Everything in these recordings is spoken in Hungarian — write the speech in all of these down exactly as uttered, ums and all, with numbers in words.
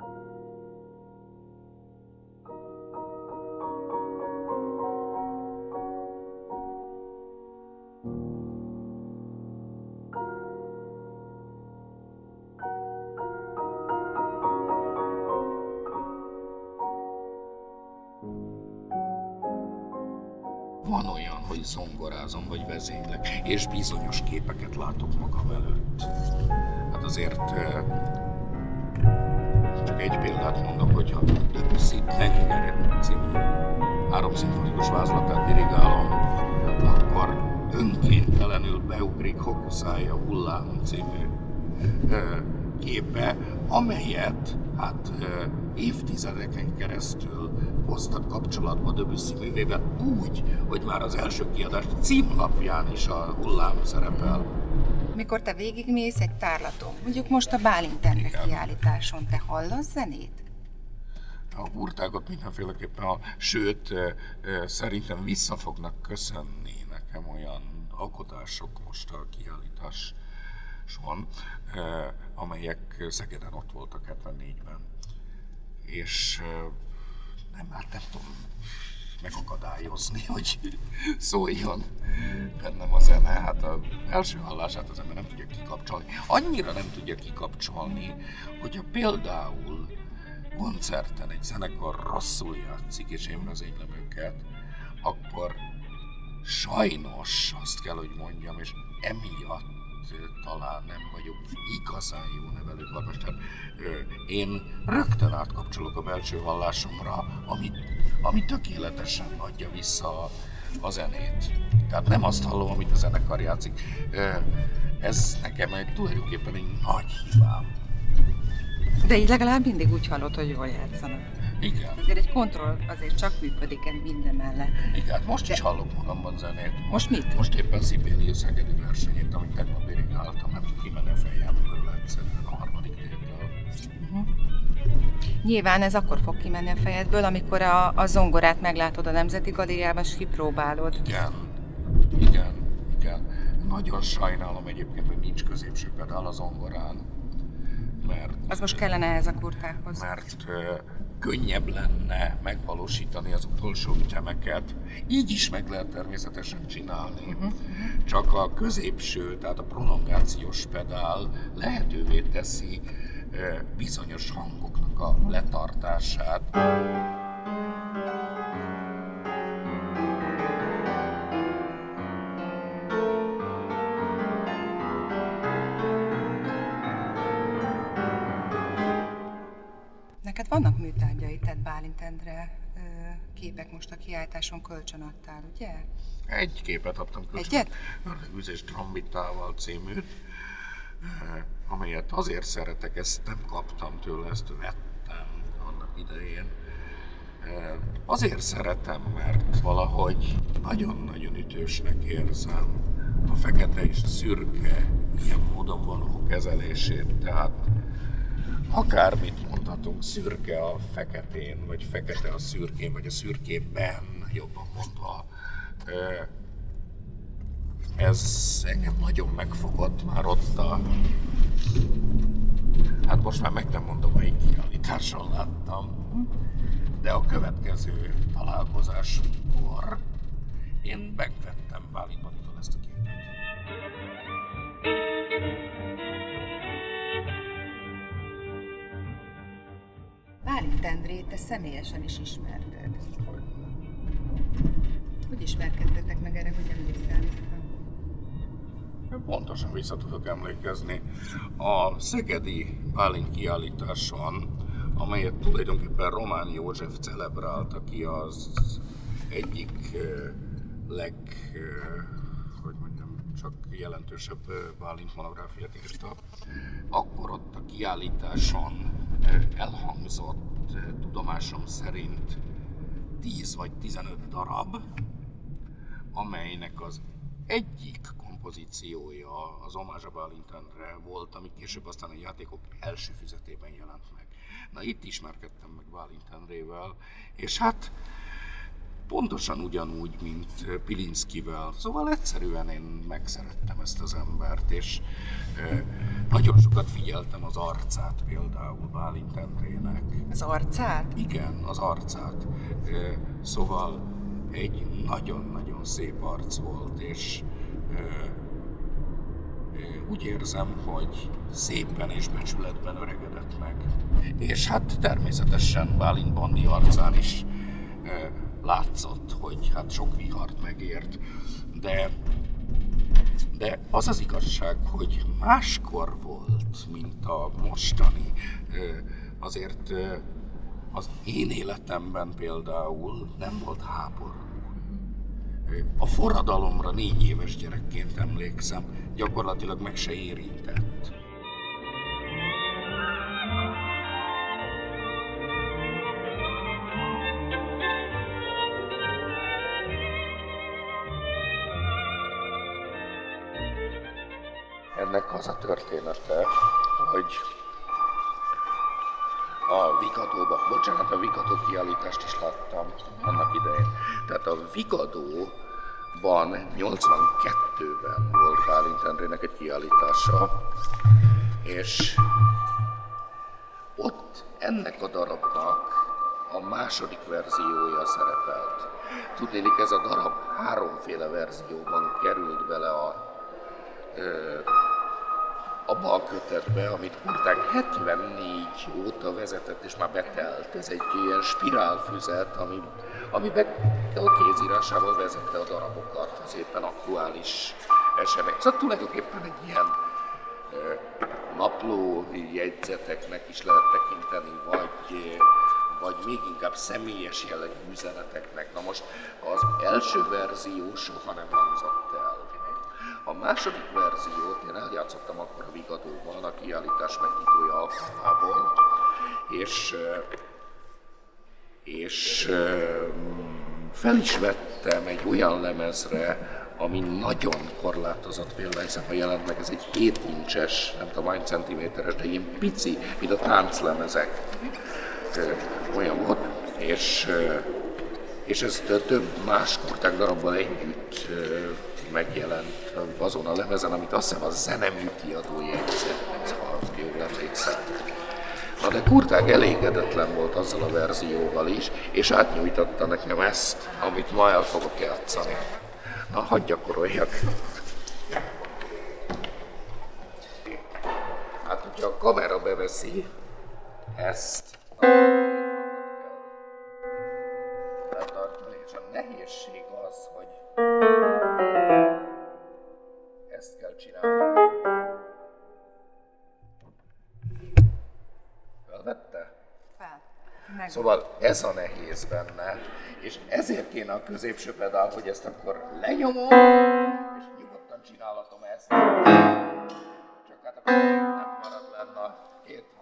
Van olyan, hogy zongorázom vagy vezénylek, és bizonyos képeket látok magam előtt. Hát azért csak egy példát mondok, hogyha Debussy Tengere című háromszimfonikus vázlatát dirigálom, akkor önkéntelenül beugrik Hokusai Hullám című képe, amelyet hát évtizedeken keresztül hoztak kapcsolatba Debussy művével úgy, hogy már az első kiadás címlapján is a hullám szerepel. Mikor te végigmész egy tárlaton, mondjuk most a Bálint Endre kiállításon, te hallasz zenét? A kurtágot mindenféleképpen, a, sőt, szerintem vissza fognak köszönni nekem olyan alkotások most a kiállításon, amelyek Szegeden ott voltak hetvennégyben. És nem, hát nem tudom megakadályozni, hogy szóljon bennem a zene. Hát az első hallását az ember nem tudja kikapcsolni. Annyira nem tudja kikapcsolni, hogyha például koncerten egy zenekar rosszul játszik, és én vezénylem őket, akkor sajnos azt kell, hogy mondjam, és emiatt talán nem vagyok igazán jó nevelőkarmester. Én rögtön átkapcsolok a belső hallásomra, ami, ami tökéletesen adja vissza a, a zenét. Tehát nem azt hallom, amit a zenekar játszik. Ez nekem egy, tulajdonképpen egy nagy hibám. De így legalább mindig úgy hallod, hogy jól játszanak. Igen. Azért egy kontroll azért csak működik minden mellett. Igen, most De... is hallok magamban zenét. Most mit? Most éppen Sibelius szegedi versenyét, amit tegnap dirigáltam, nem tud kimenni a fejemből egyszerűen a harmadik tétől. Uh-huh. Nyilván ez akkor fog kimenni a fejedből, amikor a, a zongorát meglátod a Nemzeti Galériában, és kipróbálod. Igen, igen, igen. Nagyon sajnálom egyébként, hogy nincs középső pedál a zongorán. Mert... Az most kellene ehhez a kurtákhoz. Mert ö, könnyebb lenne megvalósítani az utolsó ütemeket. Így is meg lehet természetesen csinálni. Uh-huh. Csak a középső, tehát a prolongációs pedál lehetővé teszi ö, bizonyos hangoknak a letartását. Neked vannak műtárgyai, tehát Bálint Endre képek most a kiállításon kölcsön adtál, ugye? Egy képet adtam kölcsön. Egyet? Ördögűzés Trambitával címűt, amelyet azért szeretek, ezt nem kaptam tőle, ezt vettem annak idején. Azért szeretem, mert valahogy nagyon-nagyon ütősnek érzem a fekete és a szürke ilyen módon való kezelését, tehát akármit mondhatunk, szürke a feketén, vagy fekete a szürkén, vagy a szürkében, jobban mondva. Ez engem nagyon megfogott már ott a... Hát most már meg nem mondom, melyik kiállításon láttam, de a következő találkozásunkkor én megvettem Bálint Banitól ezt a képet. Bálint Endrét te személyesen is ismerted. Hogy? Hogy ismerkedtetek meg, erre, hogy emlékszel vissza? Pontosan vissza tudok emlékezni. A szegedi Bálint kiállításon, amelyet tulajdonképpen Román József celebrált, aki az egyik leg, hogy mondjam, csak jelentősebb Bálint monográfiát írta, akkor ott a kiállításon elhangzott tudomásom szerint tíz vagy tizenöt darab, amelynek az egyik kompozíciója az Homage à Bálint Endre volt, ami később aztán a játékok első füzetében jelent meg. Na itt ismerkedtem meg Bálint Endrével, és hát pontosan ugyanúgy, mint Pilinszkivel. Szóval egyszerűen én megszerettem ezt az embert, és nagyon sokat figyeltem az arcát például Bálint Endrének. Az arcát? Igen, az arcát. Szóval egy nagyon-nagyon szép arc volt, és úgy érzem, hogy szépen és becsületben öregedett meg. És hát természetesen Bálint Bandi arcán is e, látszott, hogy hát sok vihart megért, de, de az az igazság, hogy máskor volt, mint a mostani. E, azért e, az én életemben például nem volt háború. A forradalomra négy éves gyerekként emlékszem, gyakorlatilag meg se érintett. Ennek az a története, hogy a Vigadóban, bocsánat, a Vigadó kiállítást is láttam annak idején. Tehát a Vigadóban nyolcvankettőben volt Bálint Endrének egy kiállítása, és ott ennek a darabnak a második verziója szerepelt. Tudnélik, ez a darab háromféle verzióban került bele a abba a kötetbe, amit Kurtág hetvennégy óta vezetett, és már betelt. Ez egy ilyen spirálfüzet, ami, amiben a kézírásával vezette a darabokat, az éppen aktuális esemény. Szóval tulajdonképpen egy ilyen ö, napló jegyzeteknek is lehet tekinteni, vagy, vagy még inkább személyes jellegű üzeneteknek. Na most az első verzió soha nem hangzott el. A második verziót én eljátszottam akkor a Vigadóban, a kiállítás megnyitója alkalmából, és, és fel is vettem egy olyan lemezre, ami nagyon korlátozott példányszámban jelent meg, ez egy hét incses, nem tudom, hány centiméteres, de ilyen pici, mint a tánclemezek. Olyan volt, és, és ez több más Kurtág darabbal együtt megjelent azon a lemezen, amit azt hiszem a Zenemű kiadó jegyzett, ha jól emlékszem. Na de Kurtág elégedetlen volt azzal a verzióval is, és átnyújtotta nekem ezt, amit ma el fogok játszani. Na, hadd gyakoroljak. Hát, hogyha a kamera beveszi ezt, letartani, és a nehézség az, hogy ezt kell csinálni. Felvette? Fel. Meg. Szóval ez a nehéz benne, és ezért kéne a középső pedál, hogy ezt akkor lenyomom, és nyugodtan csinálhatom ezt. Csak hát akkor nem marad lenne a két hang.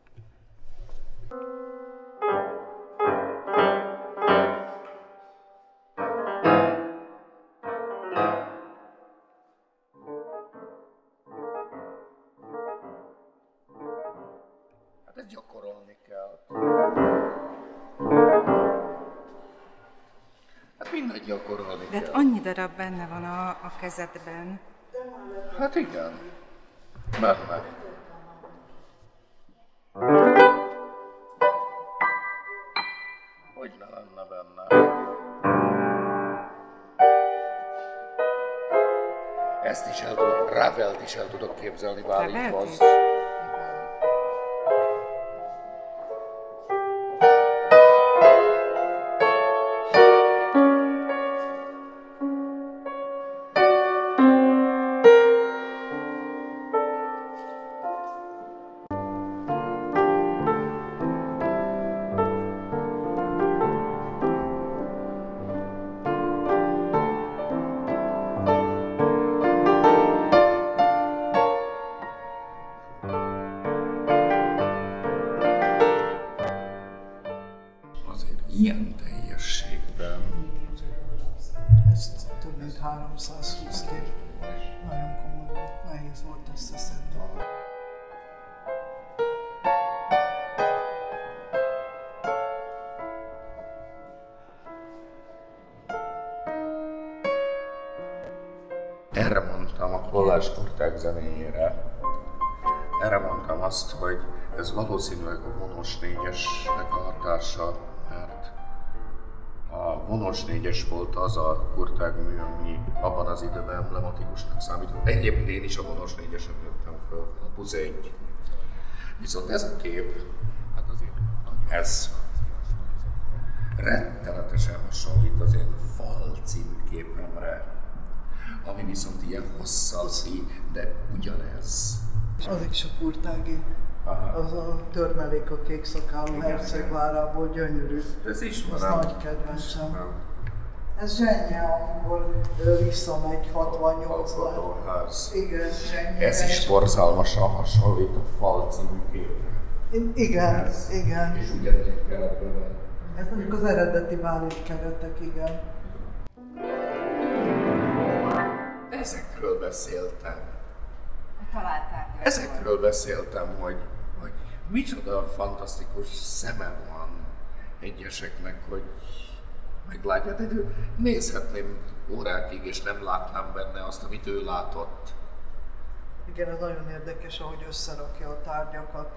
Hát ezt gyakorolni kell. Hát mindent gyakorolni De kell. hát annyi darab benne van a, a kezedben. Hát igen. Benne. Hogy ne lenne benne? Ezt is el tudok, Ravelt is el tudok képzelni Bálinthoz. Ilyen teljességben. Ez több mint háromszázhúsz kép. Nagyon komoly volt, nehéz volt összeszedni. Balázs Kurták zenéjére. Erre mondtam azt, hogy ez valószínűleg a vonos négyesnek a hatása, mert a vonos négyes volt az a Kurták mű, ami abban az időben emblematikusnak számított. Egyébként én is a vonos négyesen nőttem föl, a Pusz egy. Viszont ez a kép, hát azért ez rettenetesen hasonlít az én Fal című képemre, ami viszont ilyen hosszaszi, de ugyanez. Az is a Kurtági. Aha. Az a törmelék a kék szakálú hercegvárából, gyönyörű. Ez is az van. nagy kedvencem. Ez Zsennye, amikor ő visszamegy hatvannyolcban. Igen, Zsennye. Ez is borzalmasan hasonlít a Fal című képre. Igen, ez. igen. És ugyanilyen keretben van. Ez mondjuk az eredeti Bálint keretek, igen. Ezekről beszéltem. Találták. Ezekről beszéltem, hogy, hogy micsoda fantasztikus szeme van egyeseknek, hogy meglátják. De nézhetném órákig, és nem látnám benne azt, amit ő látott. Igen, ez nagyon érdekes, ahogy összerakja a tárgyakat.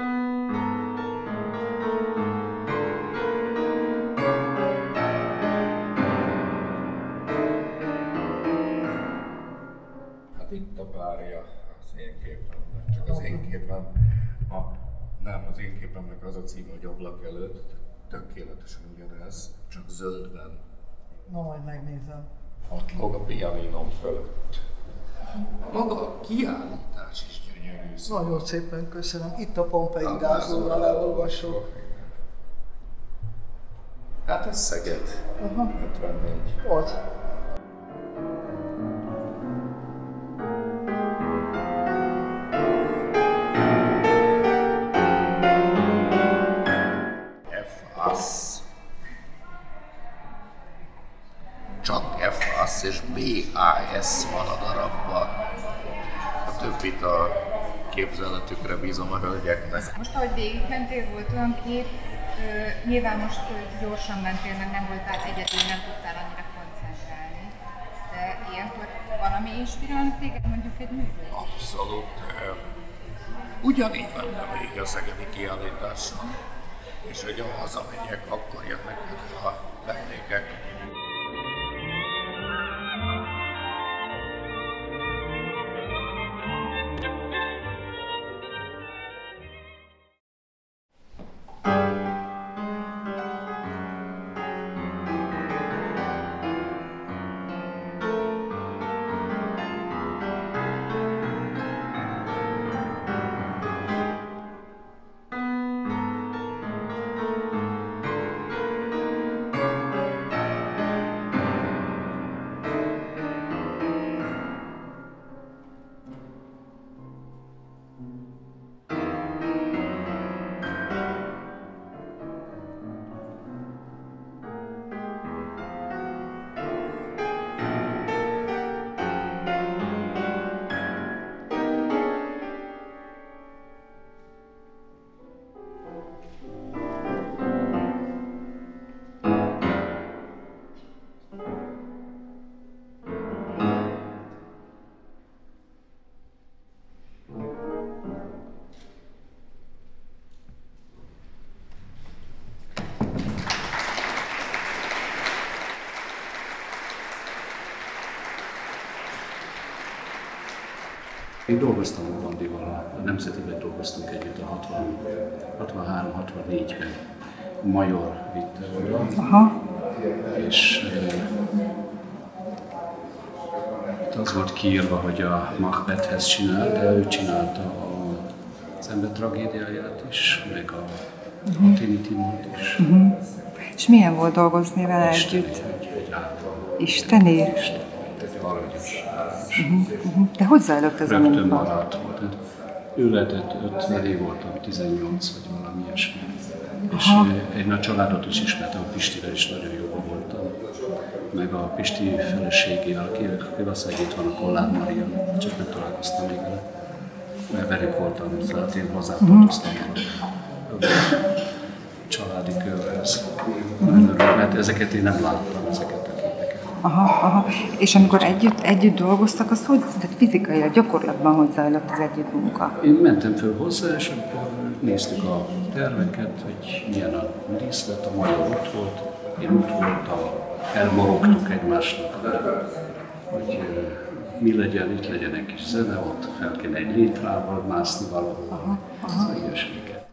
Hát itt a párja az én képemnek, csak az én képem, a, nem, az én képemnek az a címe, hogy Ablak előtt, tökéletesen ugyanez, csak zöldben. Na, majd megnézem. Ott lóg a pianinom fölött. Maga a kiállítás is gyönyörű. Szóval. Nagyon szépen köszönöm. Itt a Pompei gázolval elolvasok. Hát ez Szeged. Aha. ötvennégy. Ott. F-Ass. Csak F-Ass és B-A-S van a darabban. A többit a képzeletükre bízom a hölgyeknek. Most, ahogy végigmentél, volt olyan kép, ö, nyilván most ö, gyorsan mentél, meg nem voltál egyedül, nem tudtál annyira koncentrálni. De ilyenkor valami inspirál téged mondjuk egy művő? Abszolút. Ugyanígy mentem végig a szegedi kiállításon, és hogy ha hazamegyek, akkor jönnek elő a emlékek. Én dolgoztam a Bandival, a Nemzetiben dolgoztunk együtt a hatvanhárom hatvannégyben. Major vitte oda, Aha. és uh, az volt kiírva, hogy a Macbethhez csinál, de ő csinálta az ember tragédiáját is, meg a uh-huh. Attili Timót is. Uh-huh. És milyen volt dolgozni vele Isteni, együtt? egy, egy Isteni? Isten, egy aranyos. Uh-huh. Uh-huh. De hogy zajlott ez a Rögtön munka? maradt volt. Ő lehetett ötven év voltam, tizennyolc vagy valami ilyesmi. És én a családot is ismertem, a Pistivel is nagyon jóban voltam. Meg a Pisti feleségével, aki valószínűleg itt van, a Kollár Marian, csak nem találkoztam még vele. Mert velük voltam, tehát én hozzátartoztam a családi körhez. Mert ezeket én nem láttam, ezeket a képeket. aha, aha. És amikor együtt, együtt dolgoztak, az hogy, tehát fizikailag, gyakorlatban hogy zajlott az együtt munka? Én mentem föl hozzá, és akkor néztük a terveket, hogy milyen a díszlet, a magyar ott volt, én ott voltam, elmorogtuk egymásnak, hogy mi legyen, itt legyen egy kis zene, ott fel kéne egy létrával mászni valahol, ez ilyesmiket.